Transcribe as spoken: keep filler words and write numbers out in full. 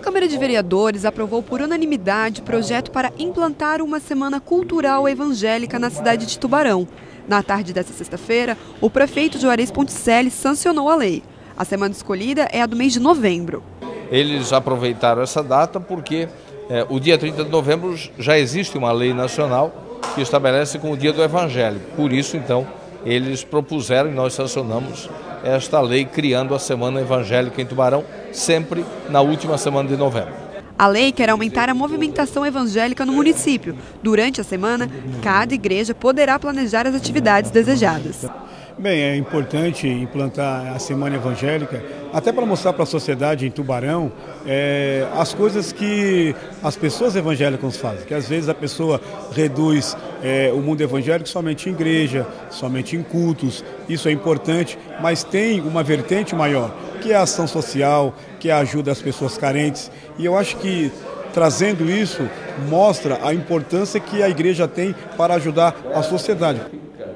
Câmara de Vereadores aprovou por unanimidade projeto para implantar uma semana cultural evangélica na cidade de Tubarão. Na tarde desta sexta-feira, o prefeito Juarez Ponticelli sancionou a lei. A semana escolhida é a do mês de novembro. Eles aproveitaram essa data porque é, o dia trinta de novembro já existe uma lei nacional que estabelece como o dia do Evangelho. Por isso, então, eles propuseram e nós sancionamos esta lei criando a Semana Evangélica em Tubarão, sempre na última semana de novembro. A lei quer aumentar a movimentação evangélica no município. Durante a semana, cada igreja poderá planejar as atividades desejadas. Bem, é importante implantar a Semana Evangélica, até para mostrar para a sociedade em Tubarão é, as coisas que as pessoas evangélicas fazem. Que às vezes a pessoa reduz é, o mundo evangélico somente em igreja, somente em cultos. Isso é importante, mas tem uma vertente maior, que é a ação social, que é a ajuda às pessoas carentes. E eu acho que trazendo isso mostra a importância que a igreja tem para ajudar a sociedade.